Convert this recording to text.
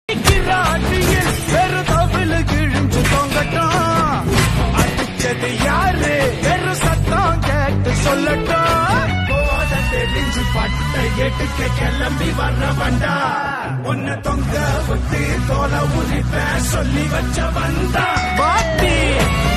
வெறுதவிழு கிழிஞ்சு தொங்கட்டும். அடிச்சது யாரு வெறும் சத்தம் கேட்டு சொல்லட்டும். போத தெரிஞ்சு பட்ட எட்டுக்க கிளம்பி வர்ற வண்டா. உன்னை தொங்க விட்டு தோலை உரிப்ப சொல்லி வச்ச வந்தா பாட்டி.